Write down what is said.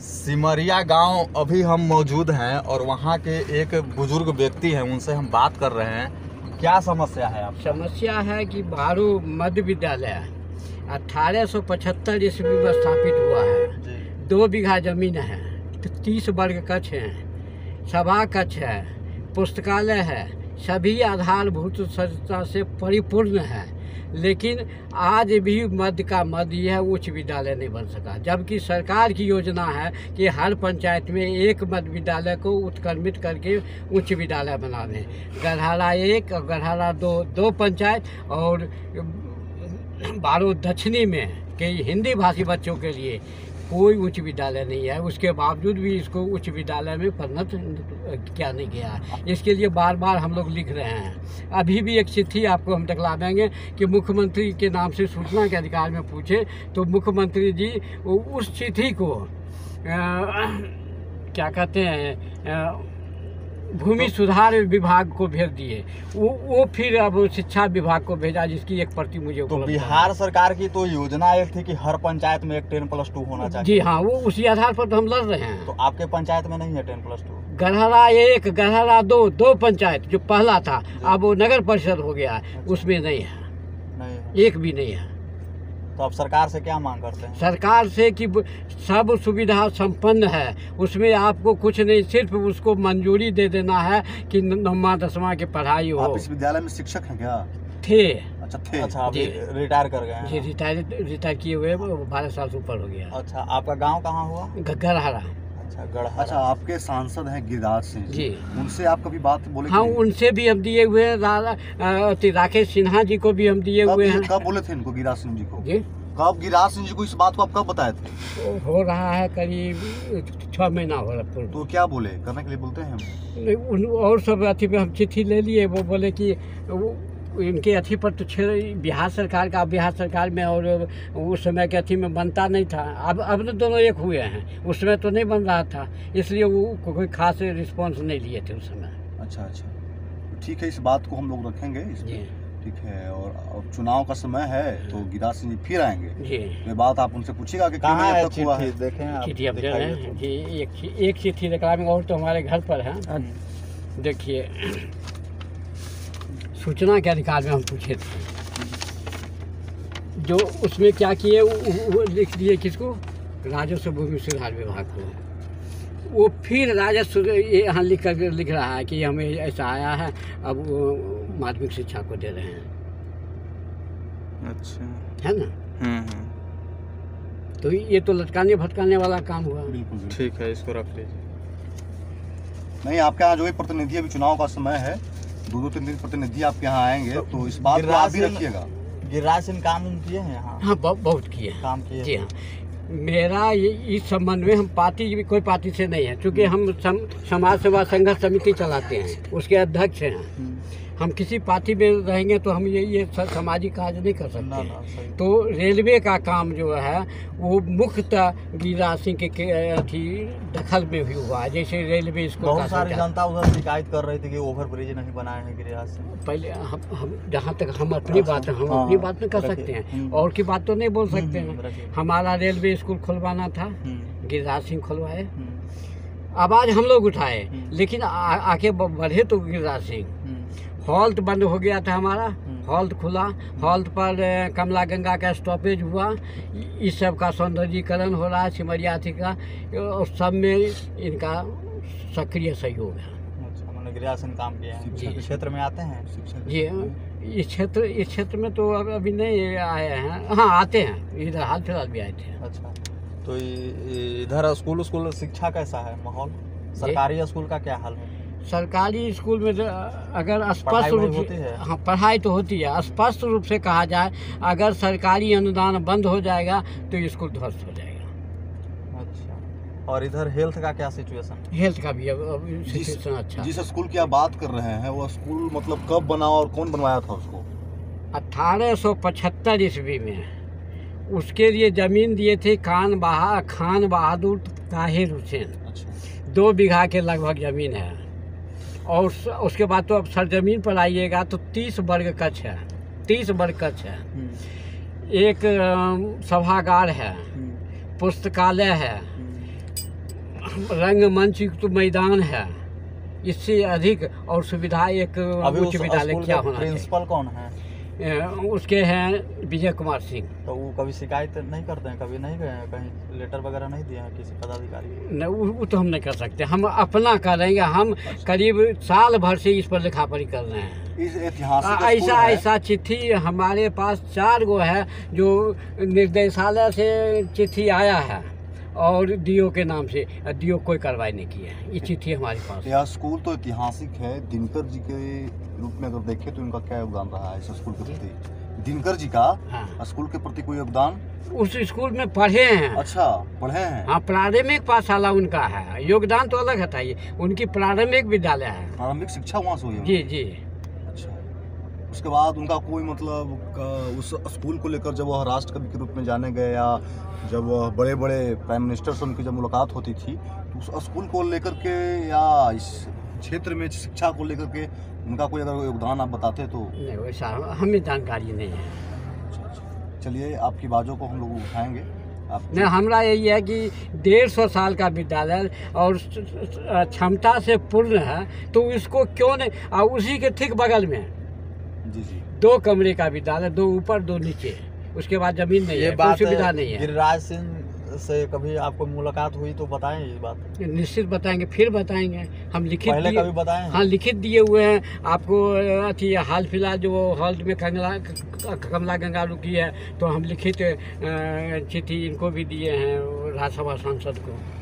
सिमरिया गांव अभी हम मौजूद हैं और वहां के एक बुजुर्ग व्यक्ति हैं, उनसे हम बात कर रहे हैं। क्या समस्या है आप? समस्या है कि भारू मध्य विद्यालय 1875 ईस्वी में स्थापित हुआ है। 2 बीघा जमीन है, 30 वर्ग कक्ष हैं, सभा कक्ष है, पुस्तकालय है, सभी आधारभूत संरचना से परिपूर्ण है। लेकिन आज भी मध्य का मध्य है, उच्च विद्यालय नहीं बन सका। जबकि सरकार की योजना है कि हर पंचायत में एक मध्य विद्यालय को उत्क्रमित करके उच्च विद्यालय बना दें। गढ़हरा 1 और गढ़हरा 2 पंचायत और बारो दक्षिणी में के हिंदी भाषी बच्चों के लिए कोई उच्च विद्यालय नहीं है। उसके बावजूद भी इसको उच्च विद्यालय में परिणत किया नहीं गया है। इसके लिए बार बार हम लोग लिख रहे हैं। अभी भी एक चिट्ठी आपको हम दिखला देंगे कि मुख्यमंत्री के नाम से सूचना के अधिकार में पूछे तो मुख्यमंत्री जी उस चिट्ठी को क्या कहते हैं भूमि सुधार विभाग को भेज दिए। वो फिर अब शिक्षा विभाग को भेजा, जिसकी एक प्रति मुझे तो बिहार सरकार की तो योजना एक थी कि हर पंचायत में एक 10+2 होना चाहिए। जी हाँ, वो उसी आधार पर तो हम लड़ रहे हैं। तो आपके पंचायत में नहीं है 10+2? गढ़हरा 1 गढ़हरा 2 पंचायत जो पहला था अब वो नगर परिषद हो गया है। अच्छा। उसमें नहीं है, नहीं है। एक भी नहीं है। तो आप सरकार से क्या मांग करते हैं? सरकार से कि सब सुविधा संपन्न है, उसमें आपको कुछ नहीं, सिर्फ उसको मंजूरी दे देना है कि 9वां 10वां की पढ़ाई हो। आप इस विद्यालय में शिक्षक हैं क्या? थे। अच्छा थे। अच्छा, आप रिटायर कर गए हैं? जी, रिटायर किए हुए 12 साल से ऊपर हो गया। अच्छा, आपका गांव कहाँ हुआ? गढ़हरा। अच्छा, गढ़हरा। अच्छा, आपके सांसद हैं गिरिराज सिंह जी, उनसे आप कभी बात बोले? हाँ, उनसे भी हम दिए हुए हैं। राकेश सिन्हा जी को भी हम दिए हुए हैं। कब बोले थे इनको, गिरिराज सिंह जी को? जी, कब गिरिराज सिंह जी को इस बात को आप कब बताए थे? हो रहा है करीब 6 महीना हो रहा है। तो क्या बोले, करने के लिए बोलते हैं हम? और सब अथी पे हम चिट्ठी ले लिए। वो बोले कि इनके अथी पर तो बिहार सरकार में और उस समय के अथी में बनता नहीं था। अब तो दोनों एक हुए हैं, उस समय तो नहीं बन रहा था, इसलिए वो कोई खास रिस्पॉन्स नहीं लिए थे उस समय। अच्छा, ठीक है, इस बात को हम लोग रखेंगे जी। ठीक है, और अब चुनाव का समय है तो गिरिराज सिंह जी फिर आएंगे जी। ये बात आप उनसे पूछिएगा कि कहाँ है चिट्ठी हुआ है। देखें आप, चिट्ठी अब दे रहे हैं जी। एक चिट्ठी निकला और तो हमारे घर पर है। देखिए, सूचना के अधिकार में हम पूछे थे, जो उसमें क्या किए वो लिख दिए किसको, राजस्व भूमि सुधार विभाग को। वो फिर राजस्व यहाँ लिख रहा है कि हमें ऐसा आया है, अब वो माध्यमिक शिक्षा को दे रहे हैं। अच्छा, है ना? तो ये तो लटकाने भटकाने वाला काम हुआ। बिल्कुल ठीक है, इसको रख लीजिए। नहीं, आपके यहाँ जो भी प्रतिनिधि, अभी चुनाव का समय है, 2-3 प्रतिनिधि आपके यहाँ आएंगे तो इस बात को आप भी रखिएगा। गिरिराज सिंह काम किए हैं यहाँ? हाँ, बहुत किए हैं, काम किए। जी हाँ। मेरा इस संबंध में, हम पार्टी, कोई पार्टी से नहीं है, क्योंकि हम समाज सेवा संघर्ष समिति चलाते हैं, उसके अध्यक्ष हैं। हम किसी पार्टी में रहेंगे तो हम ये सामाजिक कार्य नहीं कर सकते। तो रेलवे का काम जो है वो मुख्यतः गिरिराज सिंह के अथी दखल में भी हुआ। जैसे रेलवे स्कूल, बहुत सारी जनता उधर शिकायत कर रही थी कि ओवरब्रिज नहीं बनाए हैं गिरिराज सिंह। पहले हम जहाँ तक हम अपनी बात में कर सकते हैं, और की बात तो नहीं बोल सकते हैं। हमारा रेलवे स्कूल खुलवाना था, गिरिराज सिंह खुलवाए, आवाज हम लोग उठाए, लेकिन आके बढ़े तो गिरिराज सिंह। हॉल्ट बंद हो गया था हमारा, हॉल्ट खुला, हॉल्ट पर कमला गंगा का स्टॉपेज हुआ। इस सब का सौंदर्यीकरण हो रहा है सिमरिया का, और सब में इनका सक्रिय सहयोग है। अच्छा, गिरिराज सिंह काम किए हैं। जी, क्षेत्र में आते हैं जी। इस क्षेत्र में तो अभी नहीं आए हैं। हाँ, आते हैं, इधर हाल फिलहाल भी आए थे। अच्छा, तो इधर स्कूल शिक्षा कैसा है माहौल? सरकारी स्कूल का क्या हाल है? सरकारी स्कूल में अगर स्पष्ट रूप से, हाँ, पढ़ाई तो होती है। स्पष्ट रूप से कहा जाए, अगर सरकारी अनुदान बंद हो जाएगा तो स्कूल ध्वस्त हो जाएगा। अच्छा, और इधर हेल्थ का क्या सिचुएशन? हेल्थ का भी सिचुएशन अच्छा। जिस स्कूल की आप बात कर रहे हैं वो स्कूल मतलब कब बना और कौन बनवाया था उसको? 1875 ईस्वी में उसके लिए जमीन दिए थे खान बहादुर ताहिर हुसैन। अच्छा। 2 बीघा के लगभग जमीन है। और उसके बाद तो अब सरजमीन पर आइएगा तो 30 वर्ग कक्ष है, 30 वर्ग कक्ष है। एक सभागार है, पुस्तकालय है, रंगमंच तो मैदान है, इससे अधिक और सुविधा एक उच्च विद्यालय क्या होना चाहिए। प्रिंसिपल कौन है? उसके हैं विजय कुमार सिंह। तो वो कभी शिकायत नहीं करते हैं? कभी नहीं गए हैं, कहीं लेटर वगैरह नहीं दिए हैं किसी पदाधिकारी को? नहीं, वो तो हम नहीं कर सकते, हम अपना करेंगे। हम करीब साल भर से इस पर लिखा पढ़ी कर रहे हैं। इस ऐतिहासिक ऐसा चिट्ठी हमारे पास 4 गो है जो निर्देशालय से चिट्ठी आया है और डीओ के नाम से, डीओ कोई कार्रवाई नहीं की है। ये चिट्ठी हमारे पास। यह स्कूल तो ऐतिहासिक है। दिनकर जी के रूप में अगर देखें तो इनका क्या योगदान रहा है इस स्कूल के प्रति? दिनकर जी का हाँ। स्कूल के प्रति कोई योगदान? उस स्कूल में पढ़े हैं। अच्छा, पढ़े हैं। हाँ, प्रारंभिक पाठशाला उनका है, योगदान तो अलग हटाइए, उनकी प्रारंभिक विद्यालय है। प्रारंभिक शिक्षा वहाँ से हुई है? जी जी। अच्छा, उसके बाद उनका कोई मतलब उस स्कूल को लेकर जब वह राष्ट्र कवि के रूप में जाने गए या जब वह बड़े बड़े प्राइम मिनिस्टर से उनकी जब मुलाकात होती थी तो उस स्कूल को लेकर के या इस क्षेत्र में शिक्षा को लेकर के उनका कोई अगर योगदान आप बताते तो? नहीं, वैसा हमें जानकारी नहीं है। चलिए, आपकी बातों को हम लोग उठाएंगे। नहीं, हमारा यही है कि 150 साल का विद्यालय और क्षमता से पूर्ण है, तो इसको क्यों नहीं। और उसी के ठीक बगल में जी 2 कमरे का विद्यालय, 2 ऊपर 2 नीचे, उसके बाद जमीन नहीं है, कोई सुविधा नहीं है। गिरिराज सिंह से कभी आपको मुलाकात हुई तो बताएं ये बात? निश्चित बताएंगे, फिर बताएंगे। हम लिखित पहले कभी बताएं? हाँ, लिखित दिए हुए हैं आपको। अथी हाल फिलहाल जो हॉल में कमला गंगालू की है, तो हम लिखित चिट्ठी इनको भी दिए हैं, राज्यसभा सांसद को।